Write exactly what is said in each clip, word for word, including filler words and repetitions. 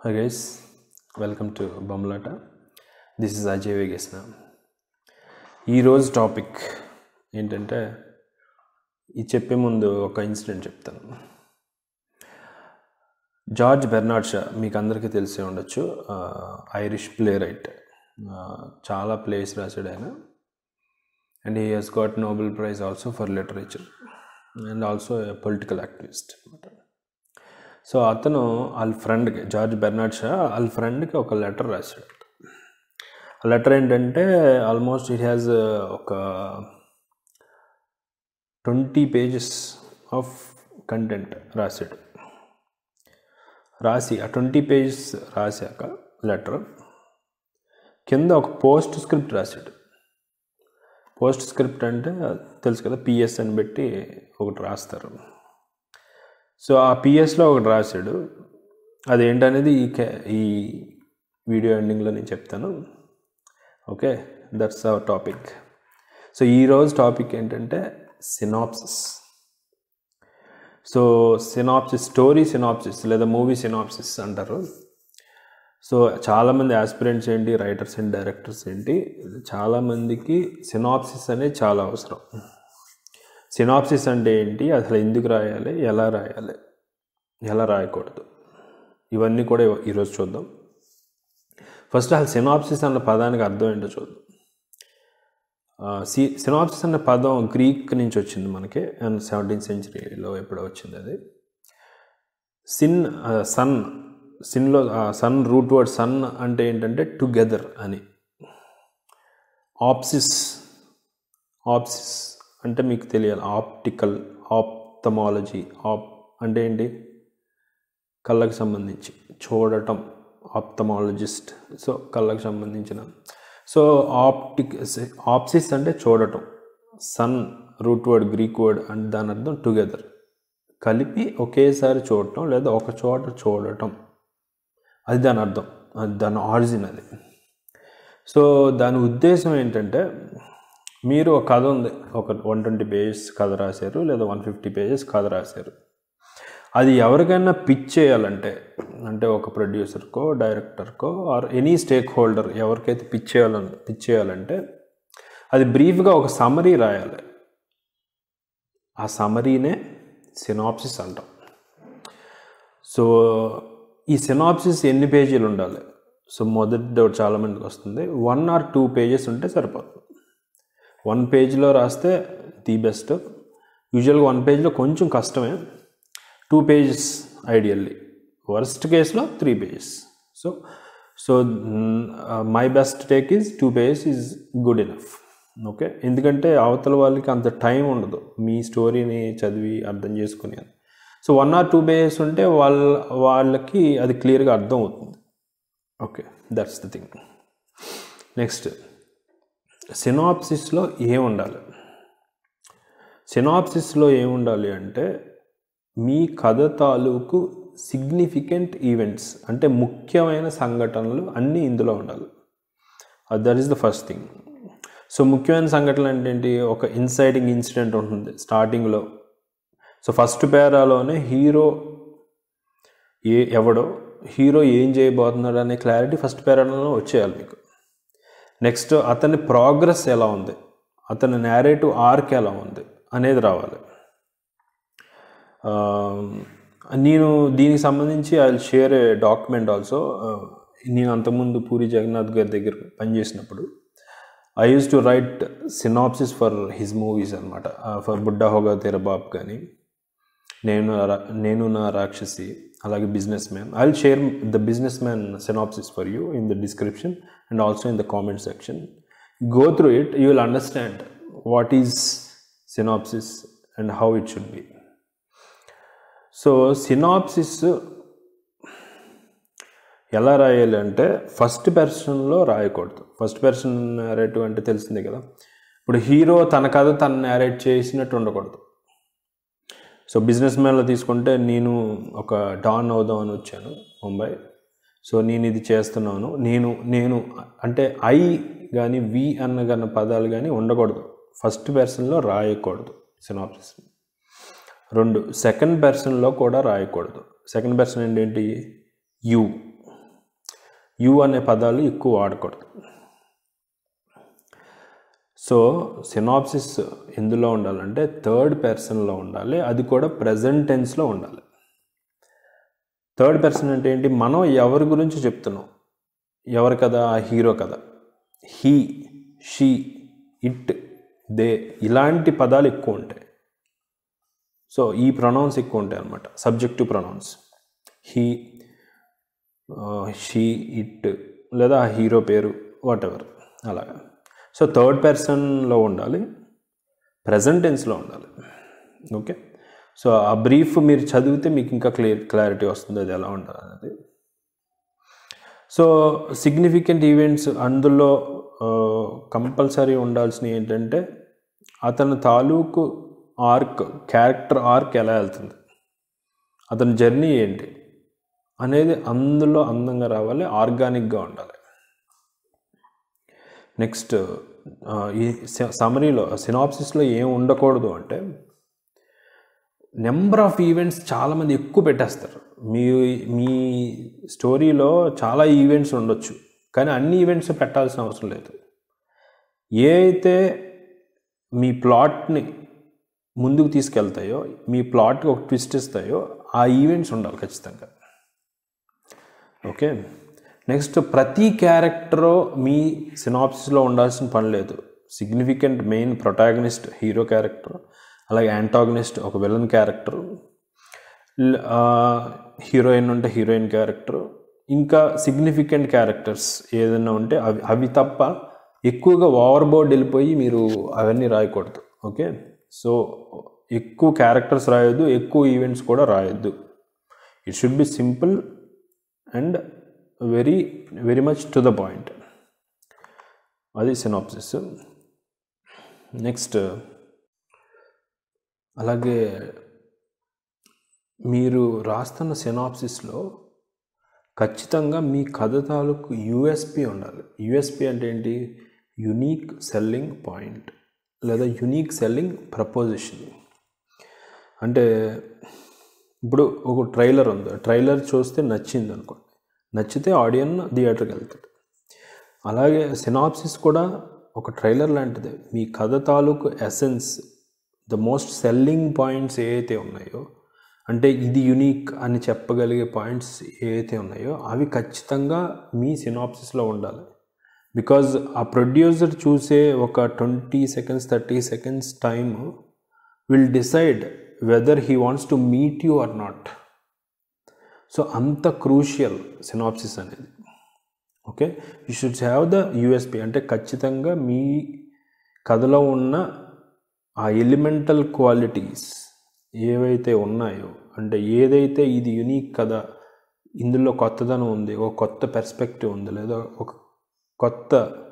Hi guys, welcome to Bamlata. This is Ajay Vegesna. ఈ రోజు topic ఏంటంటే ఈ చెప్పే ముందు ఒక ఇన్సిడెంట్ చెప్తాను. జార్జ్ బెర్నార్డ్ షా మీకు అందరికీ తెలిసే ఉండొచ్చు, ఐరిష్ ప్లే రైట్. చాలా ప్లేస్ రాశాడు ఆయన. And he has got Nobel prize also for literature and also a political activist అనమాట. సో అతను వాళ్ళ ఫ్రెండ్కి, జార్జ్ బెర్నార్డ్ షా వాళ్ళ ఫ్రెండ్కి ఒక లెటర్ రాశాడు. ఆ లెటర్ ఏంటంటే ఆల్మోస్ట్ ఇట్ హ్యాజ్ ఒక ట్వంటీ పేజెస్ ఆఫ్ కంటెంట్ రాశాడు. రాసి ఆ ట్వంటీ పేజెస్ రాశాక లెటర్ కింద ఒక పోస్ట్ స్క్రిప్ట్ రాశాడు. పోస్ట్ స్క్రిప్ట్ అంటే తెలుసు కదా, పిఎస్ అని పెట్టి ఒకటి రాస్తారు. సో ఆ పిఎస్లో ఒకటి రాశాడు. అదేంటనేది ఈ ఈ వీడియో ఎండింగ్లో నేను చెప్తాను. Okay, that's our topic. So ఈరోజు టాపిక్ ఏంటంటే synopsis. So synopsis, story synopsis లేదా మూవీ సినాప్సిస్ అంటారు. సో చాలామంది ఆస్పిరెంట్స్ ఏంటి, రైటర్స్ అండ్ డైరెక్టర్స్ ఏంటి, చాలామందికి సినాప్సిస్ అనేది చాలా అవసరం. సినాప్సిస్ అంటే ఏంటి, అసలు ఎందుకు రాయాలి, ఎలా రాయాలి, ఎలా రాయకూడదు, ఇవన్నీ కూడా ఈరోజు చూద్దాం. ఫస్ట్ అసలు సినాప్సిస్ అన్న పదానికి అర్థం ఏంటో చూద్దాం. సి సినాప్సిస్ అన్న పదం గ్రీక్ నుంచి వచ్చింది మనకి, అండ్ సెవెంటీన్త్ సెంచరీలో ఎప్పుడో వచ్చింది అది. సిన్ సన్ సిన్లో సన్ రూట్ వర్డ్ సన్ అంటే ఏంటంటే టుగెదర్ అని. ఆప్సిస్ ఆప్సిస్ అంటే మీకు తెలియాలి, ఆప్టికల్, ఆప్థమాలజీ. ఆప్ అంటే ఏంటి, కళ్ళకు సంబంధించి చూడటం, ఆప్థమాలజిస్ట్. సో కళ్ళకు సంబంధించిన. సో ఆప్టిక్ ఆప్సిస్ అంటే చూడటం. Sun root word Greek word అంటే దాని అర్థం టుగెదర్, కలిపి ఒకేసారి చూడటం లేదా ఒక చోట చూడటం, అది దాని అర్థం, అది దాని ఆరిజిన్ అది. సో దాని ఉద్దేశం ఏంటంటే, మీరు ఒక కథ ఉంది, ఒక వన్ ట్వంటీ పేజెస్ కథ రాశారు లేదా వన్ ఫిఫ్టీ పేజెస్ కథ రాశారు. అది ఎవరికైనా పిచ్ చేయాలంటే, అంటే ఒక ప్రొడ్యూసర్కో డైరెక్టర్కో ఆర్ ఎనీ స్టేక్ హోల్డర్ ఎవరికైతే పిచ్ చేయాలని పిచ్ చేయాలంటే అది బ్రీఫ్గా ఒక సమరీ రాయాలి. ఆ సమరీనే సినాప్సిస్ అంటాం. సో ఈ సినాప్సిస్ ఎన్ని పేజీలు ఉండాలి? సో మొదటి డౌట్ చాలామందికి వస్తుంది, వన్ ఆర్ టూ పేజెస్ ఉంటే సరిపోతుంది. వన్ పేజ్లో రాస్తే ది బెస్ట్. యూజువల్గా వన్ పేజ్లో కొంచెం కష్టమే. టూ పేజెస్ ఐడియల్లీ, వర్స్ట్ కేసులో three pages. So so my best take is two pages is good enough. Okay, ఎందుకంటే అవతల వాళ్ళకి అంత టైం ఉండదు మీ స్టోరీని చదివి అర్థం చేసుకుని. So one or two pages ఉంటే వాళ్ళ వాళ్ళకి అది క్లియర్గా అర్థం అవుతుంది. Okay, that's the thing. Next, సినాప్సిస్లో ఏముండాలి? సినాప్సిస్లో ఏముండాలి అంటే మీ కథ తాలూకు సిగ్నిఫికెంట్ ఈవెంట్స్, అంటే ముఖ్యమైన సంఘటనలు అన్నీ ఇందులో ఉండాలి. That is the first thing. So ముఖ్యమైన సంఘటనలు అంటే ఏంటి? ఒక ఇన్సైటింగ్ ఇన్సిడెంట్ ఉంటుంది స్టార్టింగ్లో. సో ఫస్ట్ పేరాలోనే హీరో ఏ ఎవడో, హీరో ఏం చేయబోతున్నాడు అనే క్లారిటీ ఫస్ట్ పేరాలో వచ్చేయాలి మీకు. నెక్స్ట్, అతని ప్రోగ్రెస్ ఎలా ఉంది, అతని నేరేటివ్ ఆర్క్ ఎలా ఉంది అనేది రావాలి. నేను దీనికి సంబంధించి I will share a document also. నేను అంతకుముందు పూరి జగన్నాథ్ గారి దగ్గర పనిచేసినప్పుడు I use to write synopsis for his movies అనమాట. ఫర్ బుడ్డా హోగా తెర బాబ్ కానీ, నేను నేను నా రాక్షసి, అలాగే Businessman. I will share the Businessman synopsis for you in the description and also in the comment section. Go through it, you will understand what is synopsis and how it should be. So synopsis ఎలా రాయాలి అంటే first పర్సన్లో రాయకూడదు. First person narrative అంటే తెలిసిందే కదా. ఇప్పుడు hero తన కథ తను నేరేట్ చేసినట్టు ఉండకూడదు. సో బిజినెస్ మ్యాన్లో తీసుకుంటే, నేను ఒక డాన్ అవుదామని వచ్చాను ముంబై, సో నేను ఇది చేస్తున్నాను, నేను నేను అంటే ఐ కానీ వి అన్న కానీ పదాలు కానీ ఉండకూడదు. ఫస్ట్ పర్సన్లో రాయకూడదు సినాప్సిస్. రెండు, సెకండ్ పర్సన్లో కూడా రాయకూడదు. సెకండ్ పర్సన్ ఏంటంటే యూ. యు అనే పదాలు ఎక్కువ వాడకూడదు. సో సినాప్సిస్ ఎందులో ఉండాలంటే థర్డ్ పర్సన్లో ఉండాలి, అది కూడా ప్రజెంట్ టెన్స్లో ఉండాలి. థర్డ్ పర్సన్ అంటే ఏంటి, మనం ఎవరి గురించి చెప్తున్నాం, ఎవరు కదా, ఆ హీరో కదా, హీ, షీ, ఇట్, దే ఇలాంటి పదాలు ఎక్కువ ఉంటాయి. సో ఈ ప్రొనౌన్స్ ఎక్కువ ఉంటాయి అన్నమాట, subjective pronouns. He, she, it, లేదా ఆ హీరో పేరు, వాట్ ఎవర్ అలాగా. సో థర్డ్ పర్సన్లో ఉండాలి, ప్రజెంట్ టెన్స్లో ఉండాలి. ఓకే, సో ఆ బ్రీఫ్ మీరు చదివితే మీకు ఇంకా క్లియర్ క్లారిటీ వస్తుంది అది ఎలా ఉండాలి అనేది. సో సిగ్నిఫికెంట్ ఈవెంట్స్ అందులో కంపల్సరీ ఉండాల్సినవి ఏంటంటే అతని తాలూకు ఆర్క్, క్యారెక్టర్ ఆర్క్ ఎలా వెళ్తుంది, అతని జర్నీ ఏంటి అనేది అందులో అందంగా రావాలి, ఆర్గానిక్గా ఉండాలి. నెక్స్ట్ ఈ సమరీలో సినాప్సిస్లో ఏం ఉండకూడదు అంటే నెంబర్ ఆఫ్ ఈవెంట్స్ చాలామంది ఎక్కువ పెట్టేస్తారు. మీ మీ స్టోరీలో చాలా ఈవెంట్స్ ఉండొచ్చు, కానీ అన్ని ఈవెంట్స్ పెట్టాల్సిన అవసరం లేదు. ఏ అయితే మీ ప్లాట్ని ముందుకు తీసుకెళ్తాయో, మీ ప్లాట్కి ఒక ట్విస్ట్ ఇస్తాయో ఆ ఈవెంట్స్ ఉండాలి ఖచ్చితంగా. ఓకే, నెక్స్ట్ ప్రతి క్యారెక్టరు మీ సినాప్సిస్లో ఉండాల్సిన పని లేదు. Significant main protagonist hero character, అలాగే యాంటాగనిస్ట్ ఒక విలన్ క్యారెక్టర్, హీరోయిన్ ఉంటే హీరోయిన్ క్యారెక్టర్, ఇంకా సిగ్నిఫికెంట్ క్యారెక్టర్స్ ఏదైనా ఉంటే అవి అవి తప్ప ఎక్కువగా ఓవర్ బోర్డ్ వెళ్ళిపోయి మీరు అవన్నీ రాయకూడదు. ఓకే, సో ఎక్కువ క్యారెక్టర్స్ రాయొద్దు, ఎక్కువ ఈవెంట్స్ కూడా రాయొద్దు. It should be simple and very very much to the point. అది సినాప్సిస్. నెక్స్ట్ అలాగే మీరు రాస్తున్న సినాప్సిస్లో ఖచ్చితంగా మీ కథ తాలూకు యూఎస్పి ఉండాలి. యూఎస్పి అంటే ఏంటి, యునీక్ సెల్లింగ్ పాయింట్ లేదా యునీక్ సెల్లింగ్ ప్రపోజిషన్. అంటే ఇప్పుడు ఒక ట్రైలర్ ఉంది, ట్రైలర్ చూస్తే నచ్చింది అనుకోండి, నచ్చితే ఆడియన్ థియేటర్కి వెళ్తాడు. అలాగే సినాప్సిస్ కూడా ఒక ట్రైలర్ లాంటిదే. మీ కథ తాలూకు essence, the most selling points ఏవైతే ఉన్నాయో, అంటే ఇది యునీక్ అని చెప్పగలిగే పాయింట్స్ ఏవైతే ఉన్నాయో అవి ఖచ్చితంగా మీ సినాప్సిస్లో ఉండాలి. బికాజ్ ఆ ప్రొడ్యూసర్ చూసే ఒక twenty seconds thirty seconds time will decide whether he wants to meet you or not. So అంత క్రూషియల్ సినాప్సిస్ అనేది. Okay, you should have the USP, అంటే ఖచ్చితంగా మీ కథలో ఉన్న ఆ ఎలిమెంటల్ క్వాలిటీస్ ఏవైతే ఉన్నాయో, అంటే ఏదైతే ఇది యునీక్ కదా, ఇందులో కొత్తదనం ఉంది, ఒక కొత్త పెర్స్పెక్టివ్ ఉంది, లేదా ఒక కొత్త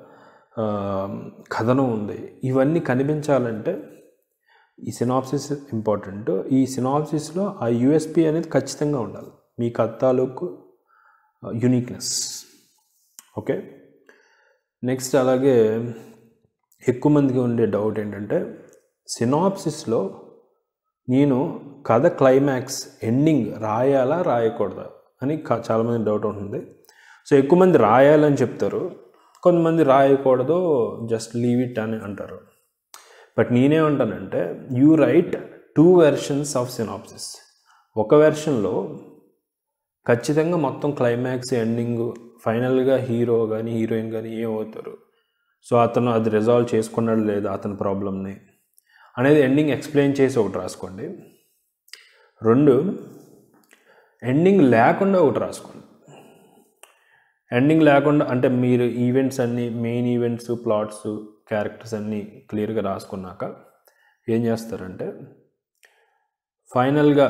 కథనం ఉంది, ఇవన్నీ కనిపించాలంటే ఈ సినాప్సిస్ ఇంపార్టెంట్. ఈ సినాప్సిస్లో ఆ యూఎస్పి అనేది ఖచ్చితంగా ఉండాలి, మీ కథ తాలూకు యునీక్నెస్. ఓకే, నెక్స్ట్ అలాగే ఎక్కువ మందికి ఉండే డౌట్ ఏంటంటే సినాప్సిస్లో నేను కథ క్లైమాక్స్ ఎండింగ్ రాయాలా రాయకూడదా అని చాలామంది డౌట్ ఉంటుంది. సో ఎక్కువ మంది రాయాలని చెప్తారు, కొంతమంది రాయకూడదు, జస్ట్ లీవ్ ఇట్ అని అంటారు. బట్ నేనేమంటానంటే you write two versions of synopsis. ఒక వెర్షన్లో ఖచ్చితంగా మొత్తం క్లైమాక్స్ ఎండింగ్ ఫైనల్గా హీరో కానీ హీరోయిన్ కానీ ఏమవుతారు, సో అతను అది రిజాల్వ్ చేసుకున్నాడు లేదా అతని ప్రాబ్లమ్ని అనేది ఎండింగ్ ఎక్స్ప్లెయిన్ చేసి ఒకటి రాసుకోండి. రెండు, ఎండింగ్ లేకుండా ఒకటి రాసుకోండి. ఎండింగ్ లేకుండా అంటే మీరు ఈవెంట్స్ అన్నీ, మెయిన్ ఈవెంట్స్, ప్లాట్స్, క్యారెక్టర్స్ అన్నీ క్లియర్గా రాసుకున్నాక ఏం చేస్తారంటే ఫైనల్గా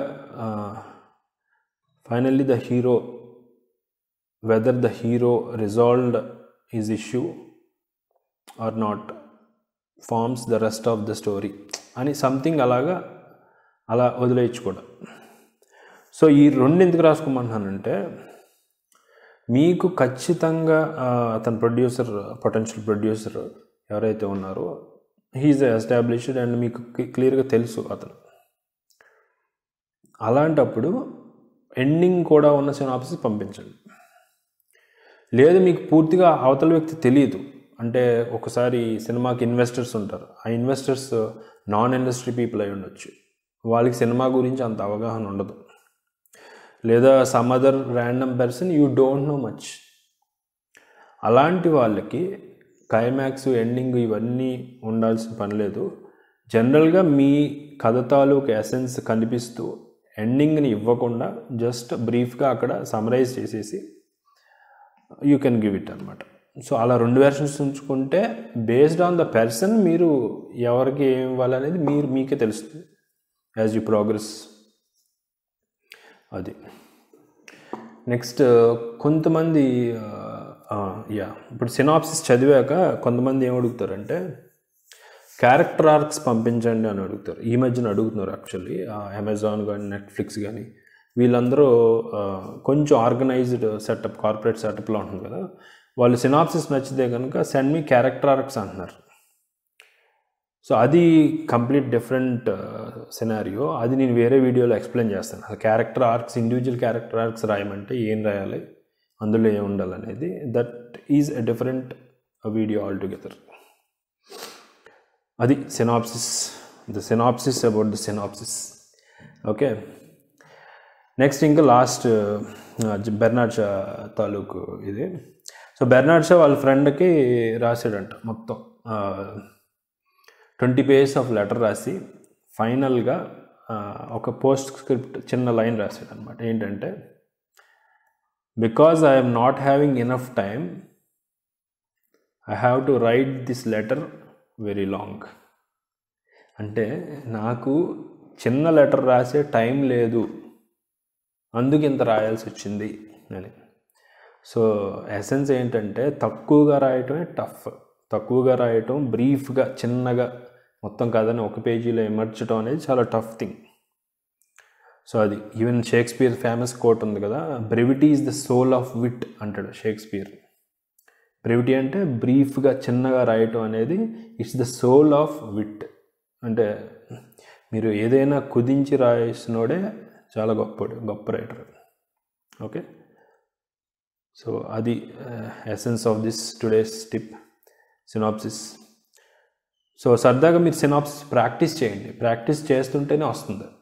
finally the hero whether the hero resolved his issue or not forms the rest of the story అని సంథింగ్ అలాగా అలా వదిలేయచ్చు కూడా. సో ఈ రెండు ఎందుకు రాసుకోమంటున్నానంటే మీకు ఖచ్చితంగా అతను ప్రొడ్యూసర్, పొటెన్షియల్ ప్రొడ్యూసర్ ఎవరైతే ఉన్నారో హీఈస్ ఎస్టాబ్లిష్డ్ అండ్ మీకు క్లియర్గా తెలుసు అతను. అలాంటప్పుడు ఎండింగ్ కూడా ఉన్న సినాప్సిస్ పంపించండి. లేదు మీకు పూర్తిగా అవతల వ్యక్తి తెలియదు, అంటే ఒకసారి సినిమాకి ఇన్వెస్టర్స్ ఉంటారు, ఆ ఇన్వెస్టర్స్ నాన్ ఇండస్ట్రీ పీపుల్ అయి ఉండొచ్చు, వాళ్ళకి సినిమా గురించి అంత అవగాహన ఉండదు, లేదా some other random person you don't know much. అలాంటి వాళ్ళకి క్లైమాక్స్ ఎండింగ్ ఇవన్నీ ఉండాల్సిన పని లేదు. జనరల్గా మీ కథ తాలూకు ఎసెన్స్ కనిపిస్తూ ఎండింగ్ని ఇవ్వకుండా జస్ట్ బ్రీఫ్గా అక్కడ సమరైజ్ చేసేసి యూ కెన్ గివ్ ఇట్ అనమాట. సో అలా రెండు వెర్షన్స్ ఉంచుకుంటే బేస్డ్ ఆన్ ద పర్సన్ మీరు ఎవరికి ఏం ఇవ్వాలనేది మీరు మీకే తెలుస్తుంది యాజ్ యూ ప్రోగ్రెస్. అది నెక్స్ట్ కొంతమంది యా ఇప్పుడు సినాప్సిస్ చదివాక కొంతమంది ఏం అడుగుతారంటే క్యారెక్టర్ ఆర్క్స్ పంపించండి అని అడుగుతారు. ఈ మధ్యన అడుగుతున్నారు యాక్చువల్లీ అమెజాన్ కానీ నెట్ఫ్లిక్స్ కానీ వీళ్ళందరూ కొంచెం ఆర్గనైజ్డ్ సెటప్ కార్పొరేట్ సెటప్లో ఉంటుంది కదా, వాళ్ళు సినాప్సిస్ నచ్చితే కనుక సెండ్ మీ క్యారెక్టర్ ఆర్క్స్ అంటున్నారు. సో అది కంప్లీట్ డిఫరెంట్ సినారియో, అది నేను వేరే వీడియోలో ఎక్స్ప్లెయిన్ చేస్తాను. ఆ character arcs individual character arcs రాయమంటే ఏం రాయాలి, అందులో ఏం ఉండాలనేది, that is a different video all together. అది synopsis, the synopsis about the synopsis. Okay, next ఇంకా లాస్ట్ బెర్నార్డ్ షా తాలూకు ఇది. సో బెర్నార్డ్ షా వాళ్ళ ఫ్రెండ్కి రాశాడంట మొత్తం ట్వంటీ పేజెస్ ఆఫ్ లెటర్ రాసి ఫైనల్గా ఒక పోస్ట్ స్క్రిప్ట్ చిన్న లైన్ రాశాడు అనమాట. ఏంటంటే because I am not having enough time I have to write this letter very long. అంటే నాకు చిన్న లెటర్ రాసే టైం లేదు, అందుకు ఇంత రాయాల్సి వచ్చింది అని. సో ఎసెన్స్ ఏంటంటే తక్కువగా రాయటమే టఫ్, తక్కువగా రాయటం, బ్రీఫ్గా చిన్నగా మొత్తం కథని ఒక పేజీలో ఎమర్చడం అనేది చాలా టఫ్ థింగ్. సో అది ఈవెన్ షేక్స్పియర్ ఫేమస్ కోట్ ఉంది కదా, brevity is the soul of wit అంటాడు షేక్స్పియర్. బ్రెవిటీ అంటే బ్రీఫ్గా చిన్నగా రాయటం అనేది it's the soul of wit. అంటే మీరు ఏదైనా కుదించి రాసినోడే చాలా గొప్పడు, గొప్ప రైటర్. ఓకే, సో అది essence of this today's tip, synopsis. So సరదాగా మీరు సినాప్సిస్ ప్రాక్టీస్ చేయండి, ప్రాక్టీస్ చేస్తుంటేనే వస్తుంది.